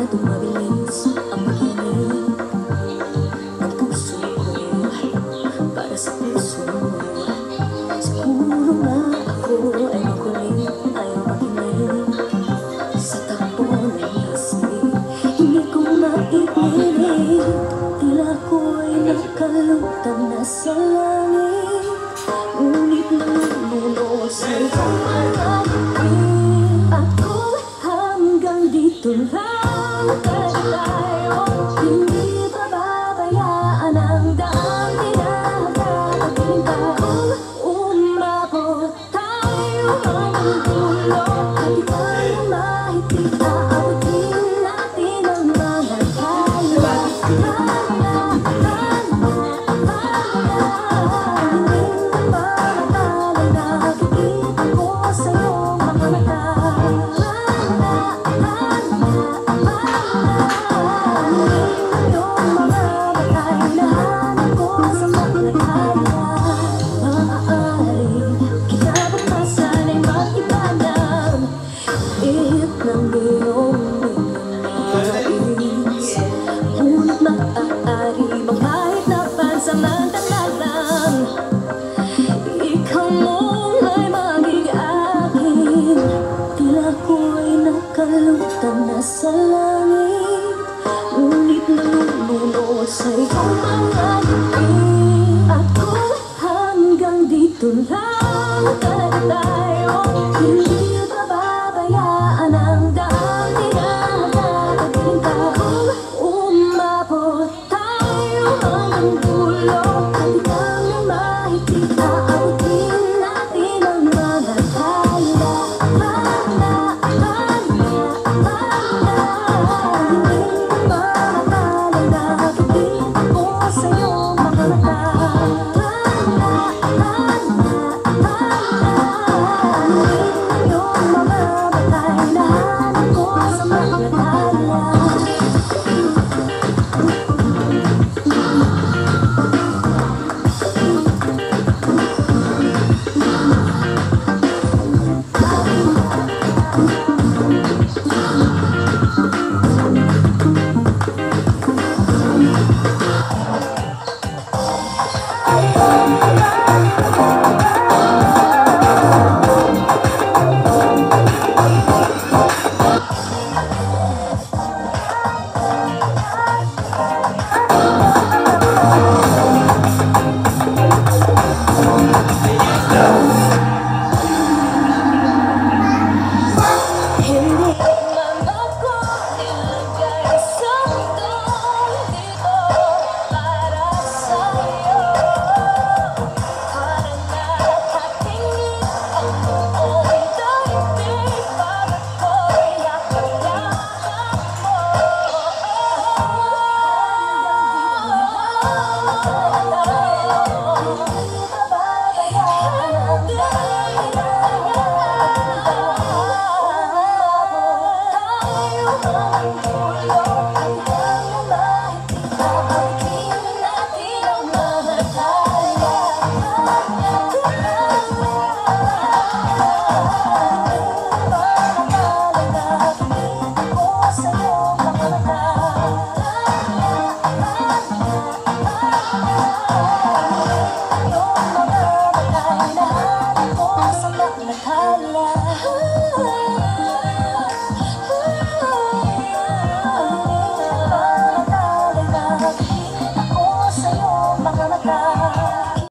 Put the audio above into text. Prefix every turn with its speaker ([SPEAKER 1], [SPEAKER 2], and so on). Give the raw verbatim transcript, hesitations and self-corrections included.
[SPEAKER 1] tumabilis ang pag-ibig ng puso ko para sa puso mo. Siguro nga ako ay makulit, ayaw makinig sa takbo ng isip. Hindi ko maipilit, tila ko'y nakalutang nasa langit, ngunit namumuno sa iyong mga ngiti. Ako hanggang dito lang tayo, hindi pababayaan ang daang tinatagin ka. Kung umabot tayo hanggang dulo, at ikaw na mahigpit, aabutin natin ang mga kaya. Nasa langit, ngunit namumuno sa iyong mga ngiti. Ako hanggang dito lang talaga tayo, hindi pababayaan ang daang tinatagin ka. Kung umabot tayo hanggang dulo, at ikaw na mahigpit, aabutin natin ang mga kaya. Tala.